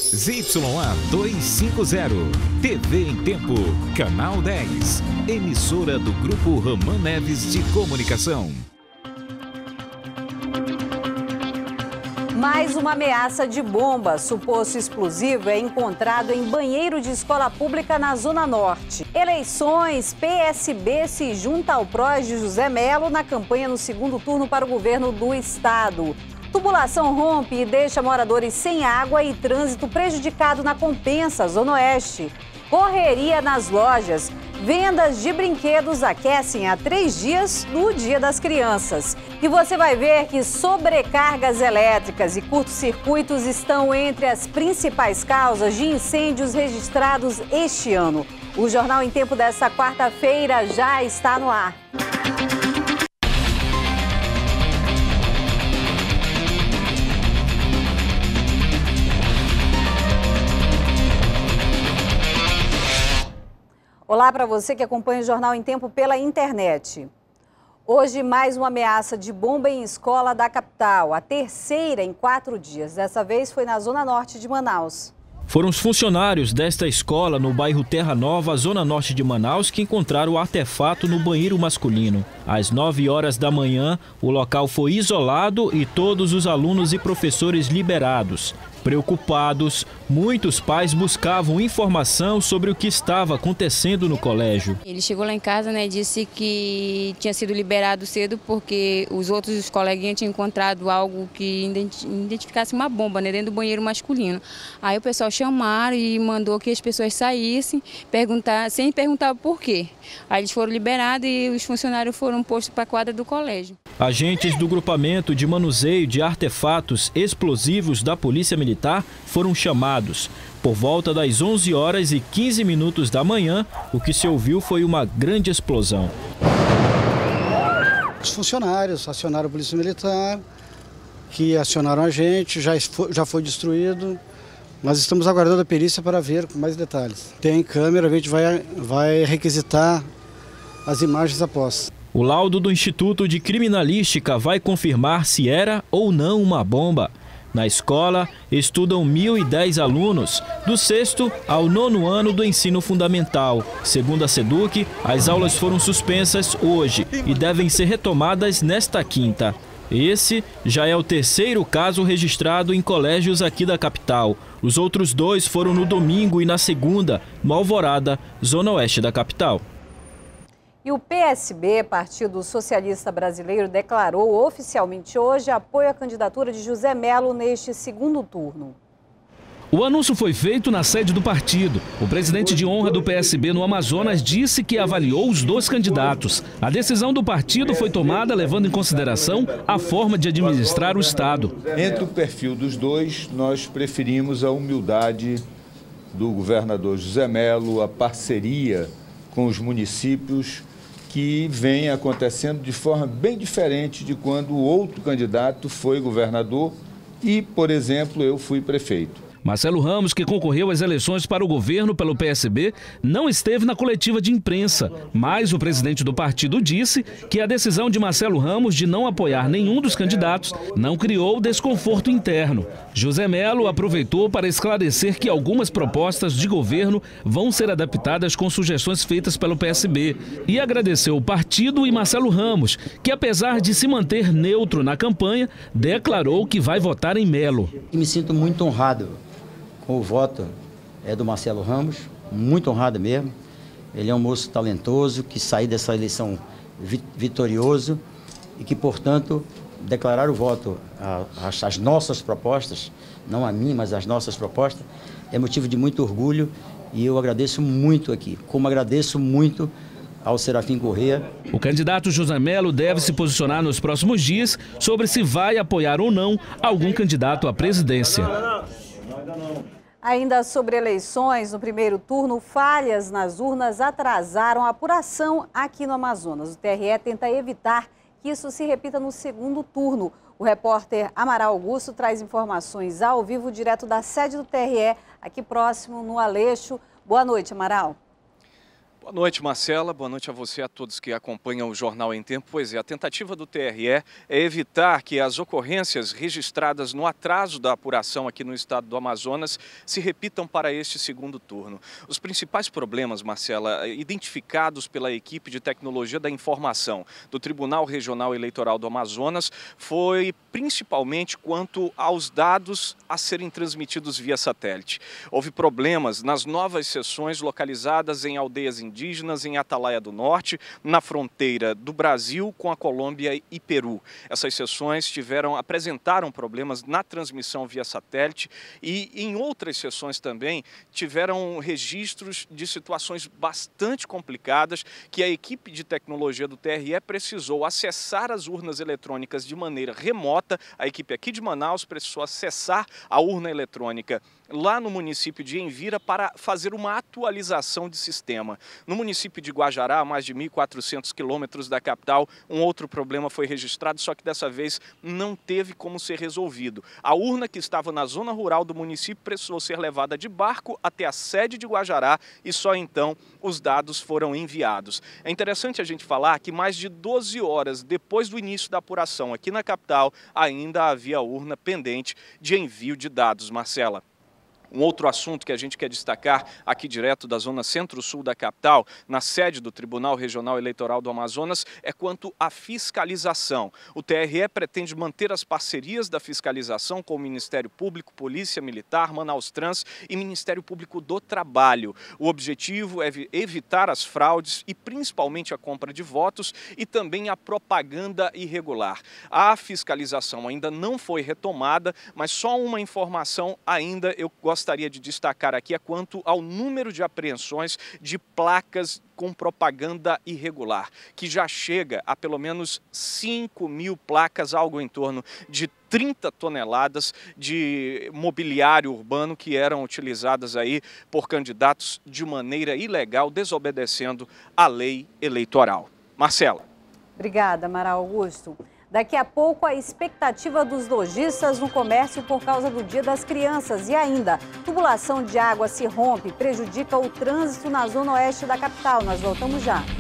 ZYA 250, TV em Tempo, Canal 10, emissora do Grupo Roman Neves de Comunicação. Mais uma ameaça de bomba. Suposto explosivo é encontrado em banheiro de escola pública na Zona Norte. Eleições, PSB se junta ao PROS de José Melo na campanha no segundo turno para o governo do estado. Tubulação rompe e deixa moradores sem água e trânsito prejudicado na Compensa, Zona Oeste. Correria nas lojas. Vendas de brinquedos aquecem há 3 dias no Dia das Crianças. E você vai ver que sobrecargas elétricas e curtos-circuitos estão entre as principais causas de incêndios registrados este ano. O Jornal em Tempo desta quarta-feira já está no ar. Olá para você que acompanha o Jornal em Tempo pela internet. Hoje, mais uma ameaça de bomba em escola da capital, a terceira em 4 dias. Dessa vez foi na Zona Norte de Manaus. Foram os funcionários desta escola no bairro Terra Nova, Zona Norte de Manaus, que encontraram o artefato no banheiro masculino. Às 9 horas da manhã, o local foi isolado e todos os alunos e professores liberados. Preocupados, muitos pais buscavam informação sobre o que estava acontecendo no colégio. Ele chegou lá em casa, né, disse que tinha sido liberado cedo porque os outros coleguinhas tinham encontrado algo que identificasse uma bomba, né, dentro do banheiro masculino. Aí o pessoal chamaram e mandou que as pessoas saíssem, sem perguntar por quê. Aí eles foram liberados e os funcionários foram postos para a quadra do colégio. Agentes do grupamento de manuseio de artefatos explosivos da Polícia Militar foram chamados. Por volta das 11 horas e 15 minutos da manhã, o que se ouviu foi uma grande explosão. Os funcionários acionaram a Polícia Militar, que acionaram a gente, já foi destruído. Nós estamos aguardando a perícia para ver com mais detalhes. Tem câmera, a gente vai requisitar as imagens após. O laudo do Instituto de Criminalística vai confirmar se era ou não uma bomba. Na escola, estudam 1.010 alunos, do 6º ao 9º ano do ensino fundamental. Segundo a SEDUC, as aulas foram suspensas hoje e devem ser retomadas nesta quinta. Esse já é o 3º caso registrado em colégios aqui da capital. Os outros 2 foram no domingo e na segunda, no Alvorada, Zona Oeste da capital. E o PSB, Partido Socialista Brasileiro, declarou oficialmente hoje apoio à candidatura de José Melo neste segundo turno. O anúncio foi feito na sede do partido. O presidente de honra do PSB no Amazonas disse que avaliou os 2 candidatos. A decisão do partido foi tomada levando em consideração a forma de administrar o Estado. Entre o perfil dos 2, nós preferimos a humildade do governador José Melo, a parceria com os municípios, que vem acontecendo de forma bem diferente de quando o outro candidato foi governador e, por exemplo, eu fui prefeito. Marcelo Ramos, que concorreu às eleições para o governo pelo PSB, não esteve na coletiva de imprensa, mas o presidente do partido disse que a decisão de Marcelo Ramos de não apoiar nenhum dos candidatos não criou desconforto interno. José Melo aproveitou para esclarecer que algumas propostas de governo vão ser adaptadas com sugestões feitas pelo PSB e agradeceu o partido e Marcelo Ramos, que apesar de se manter neutro na campanha, declarou que vai votar em Melo. Me sinto muito honrado com o voto do Marcelo Ramos, muito honrado mesmo. Ele é um moço talentoso, que saiu dessa eleição vitorioso e que, portanto, declarar o voto às nossas propostas, não a mim, mas às nossas propostas, é motivo de muito orgulho e eu agradeço muito aqui, como agradeço muito ao Serafim Corrêa. O candidato José Melo deve se posicionar nos próximos dias sobre se vai apoiar ou não algum candidato à presidência. Ainda sobre eleições, no primeiro turno, falhas nas urnas atrasaram a apuração aqui no Amazonas. O TRE tenta evitar que isso se repita no segundo turno. O repórter Amaral Augusto traz informações ao vivo direto da sede do TRE, aqui próximo no Aleixo. Boa noite, Amaral. Boa noite, Marcela. Boa noite a você e a todos que acompanham o Jornal em Tempo. Pois é, a tentativa do TRE é evitar que as ocorrências registradas no atraso da apuração aqui no estado do Amazonas se repitam para este segundo turno. Os principais problemas, Marcela, identificados pela equipe de tecnologia da informação do Tribunal Regional Eleitoral do Amazonas foi principalmente quanto aos dados a serem transmitidos via satélite. Houve problemas nas novas sessões localizadas em aldeias indígenas em Atalaia do Norte, na fronteira do Brasil com a Colômbia e Peru. Essas sessões apresentaram problemas na transmissão via satélite e em outras sessões também tiveram registros de situações bastante complicadas que a equipe de tecnologia do TRE precisou acessar as urnas eletrônicas de maneira remota. A equipe aqui de Manaus precisou acessar a urna eletrônica lá no município de Envira para fazer uma atualização de sistema. No município de Guajará, a mais de 1.400 quilômetros da capital, um outro problema foi registrado, só que dessa vez não teve como ser resolvido. A urna que estava na zona rural do município precisou ser levada de barco até a sede de Guajará e só então os dados foram enviados. É interessante a gente falar que mais de 12 horas depois do início da apuração aqui na capital, ainda havia urna pendente de envio de dados, Marcela. Um outro assunto que a gente quer destacar aqui direto da zona centro-sul da capital, na sede do Tribunal Regional Eleitoral do Amazonas, é quanto à fiscalização. O TRE pretende manter as parcerias da fiscalização com o Ministério Público, Polícia Militar, Manaus Trans e Ministério Público do Trabalho. O objetivo é evitar as fraudes e principalmente a compra de votos e também a propaganda irregular. A fiscalização ainda não foi retomada, mas só uma informação ainda eu gostaria de destacar aqui é quanto ao número de apreensões de placas com propaganda irregular, que já chega a pelo menos 5.000 placas, algo em torno de 30 toneladas de mobiliário urbano que eram utilizadas aí por candidatos de maneira ilegal, desobedecendo a lei eleitoral. Marcela. Obrigada, Mara Augusto. Daqui a pouco, a expectativa dos lojistas no comércio por causa do Dia das Crianças. E ainda, tubulação de água se rompe, prejudica o trânsito na zona oeste da capital. Nós voltamos já.